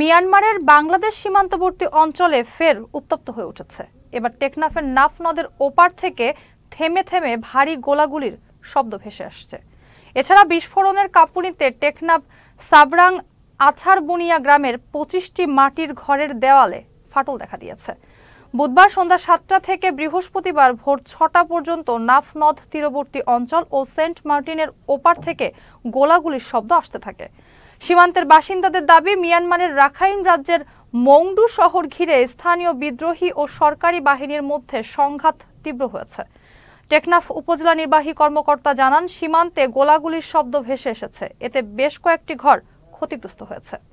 মিয়ানমারের বাংলাদেশ সীমান্তবর্তী অঞ্চলে ফের উত্তপ্ত হয়ে উঠেছে। এবার টেকনাফের নাফ নদের ওপার থেকে থেমে থেমে ভারী গোলাগুলির শব্দ ভেসে আসছে। এছাড়া বিস্ফোরণের কাঁপুনিতে টেকনাফ সাবরাং আছাড়বুনিয়া গ্রামের 25টি মাটির ঘরের দেওয়ালে ফাটল দেখা দিয়েছে। বুধবার সন্ধ্যা 7টা থেকে বৃহস্পতিবার ভোর 6টা পর্যন্ত নাফ নদ তীরবর্তী অঞ্চল ও সেন্ট মার্টিনের ওপার থেকে গোলাগুলির শব্দ আসতে থাকে। সীমান্তের বাসিন্দাদের দাবি, মিয়ানমারের রাখাইন রাজ্যের মংডু শহর ঘিরে স্থানীয় বিদ্রোহী ও সরকারি বাহিনীর মধ্যে সংঘাত তীব্র হয়েছে। টেকনাফ উপজেলা নির্বাহী কর্মকর্তা জানান, সীমান্তে গোলাগুলির শব্দ ভেসে এসেছে, এতে বেশ কয়েকটি ঘর ক্ষতিগ্রস্ত হয়েছে।